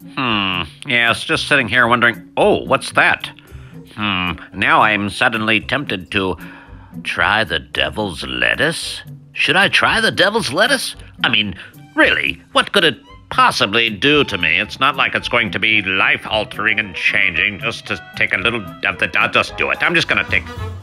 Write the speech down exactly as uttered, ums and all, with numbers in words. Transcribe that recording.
Hmm, yes, just sitting here wondering, oh, what's that? Hmm, now I'm suddenly tempted to try the devil's lettuce? Should I try the devil's lettuce? I mean, really, what could it possibly do to me? It's not like it's going to be life-altering and changing just to take a little of the... I'll just do it. I'm just going to take